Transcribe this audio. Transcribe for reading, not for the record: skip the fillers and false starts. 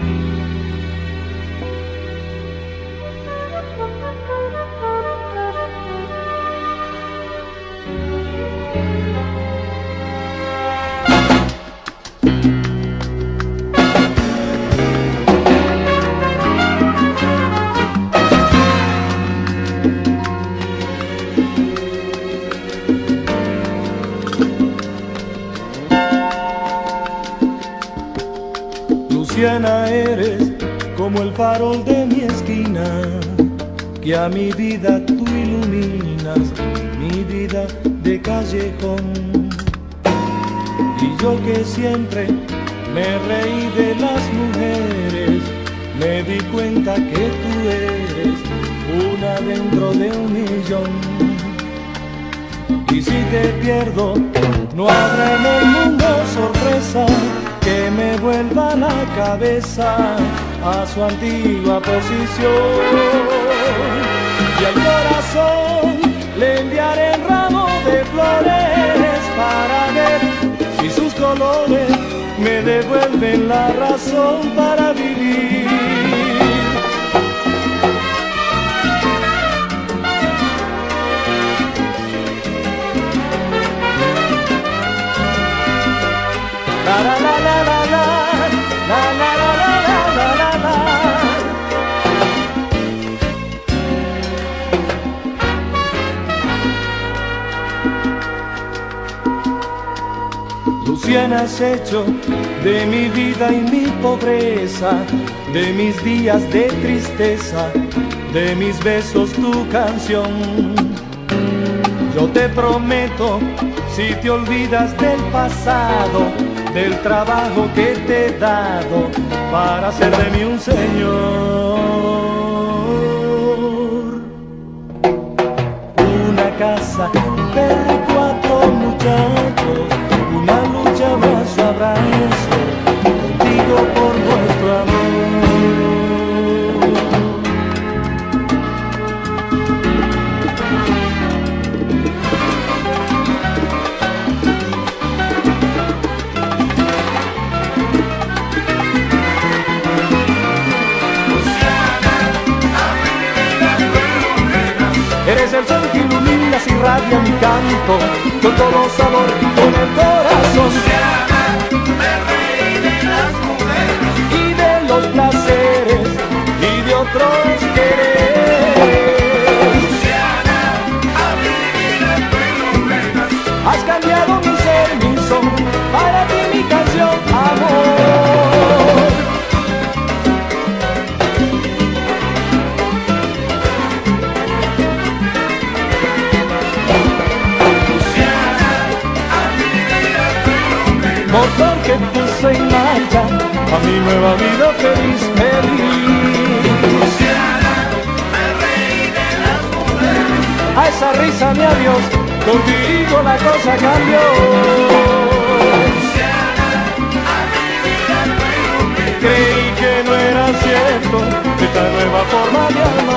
Luciana, eres como el farol de mi esquina, que a mi vida tú iluminas, mi vida de callejón. Y yo que siempre me reí de las mujeres, me di cuenta que tú eres una dentro de un millón. Y si te pierdo, no habrá en el mundo sorpresa que me vuelva la cabeza a su antigua posición. Y al corazón le enviaré el ramo de flores para ver si sus colores me devuelven la razón para vivir. La la la la la la, la la la la la la la. Luciana, has hecho de mi vida y mi pobreza, de mis días de tristeza, de mis besos tu canción. Yo te prometo, si te olvidas del pasado, del trabajo que te he dado para hacer de mí un señor. Una casa, un perro y 4 muchachos, una lucha, abrazo, abrazo, contigo por nuestro amor. Eres el sol que ilumina y irradia mi canto, con todo sabor, con el corazón. Luciana, me reí de las mujeres Y de los placeres y de otros quereres. Luciana, a mi vida tú iluminas. Has cambiado mi ser, mi son, para ti mi canción, amor. Motor que puse en marcha a mi nueva vida feliz, feliz. Luciana, me reí de las mujeres. A esa risa mi adiós, contigo la cosa cambió. Luciana, a mi vida tú iluminas. Creí que no era cierto esta nueva forma de amar.